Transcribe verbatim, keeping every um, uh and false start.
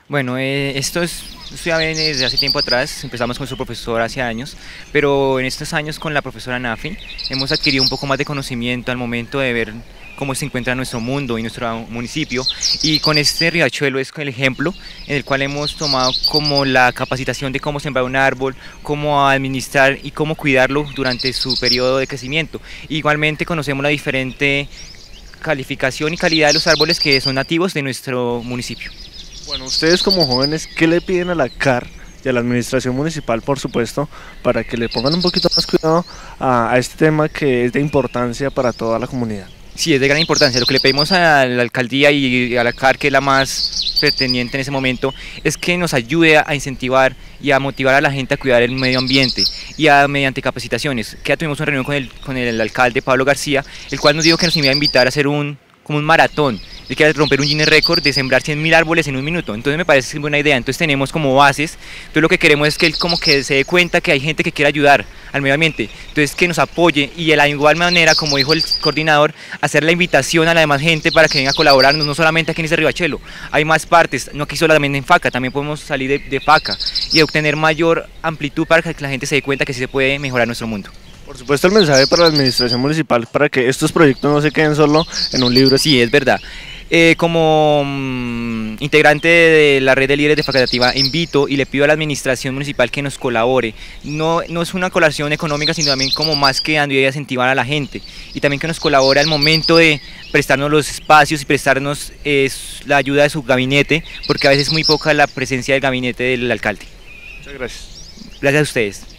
Bueno, eh, esto es, esto ya viene desde hace tiempo atrás, empezamos con su profesor hace años, pero en estos años con la profesora Nafi hemos adquirido un poco más de conocimiento al momento de ver cómo se encuentra nuestro mundo y nuestro municipio, y con este riachuelo es el ejemplo en el cual hemos tomado como la capacitación de cómo sembrar un árbol, cómo administrar y cómo cuidarlo durante su periodo de crecimiento. Igualmente conocemos la diferente calificación y calidad de los árboles que son nativos de nuestro municipio. Bueno, ustedes como jóvenes, ¿qué le piden a la C A R y a la administración municipal, por supuesto, para que le pongan un poquito más cuidado a, a este tema que es de importancia para toda la comunidad? Sí, es de gran importancia. Lo que le pedimos a la alcaldía y a la C A R, que es la más pretendiente en ese momento, es que nos ayude a incentivar y a motivar a la gente a cuidar el medio ambiente y a, mediante capacitaciones. Que ya tuvimos una reunión con el, con el alcalde Pablo García, el cual nos dijo que nos iba a invitar a hacer un, como un maratón. Él quiere romper un Guinness récord de sembrar cien mil árboles en un minuto. Entonces me parece buena idea. Entonces tenemos como bases. Entonces lo que queremos es que él como que se dé cuenta que hay gente que quiere ayudar al medio ambiente. Entonces que nos apoye y de la igual manera, como dijo el coordinador, hacer la invitación a la demás gente para que venga a colaborarnos, no solamente aquí en ese Riachuelo. Hay más partes, no aquí solamente en Faca, también podemos salir de, de Faca y obtener mayor amplitud para que la gente se dé cuenta que sí se puede mejorar nuestro mundo. Por supuesto, el mensaje para la administración municipal para que estos proyectos no se queden solo en un libro. Sí, es verdad. Eh, como mm, integrante de la red de líderes de Facatativá, invito y le pido a la administración municipal que nos colabore. No, no es una colaboración económica, sino también como más que dando y incentivar a la gente. Y también que nos colabore al momento de prestarnos los espacios y prestarnos eh, la ayuda de su gabinete, porque a veces es muy poca la presencia del gabinete del alcalde. Muchas gracias. Gracias a ustedes.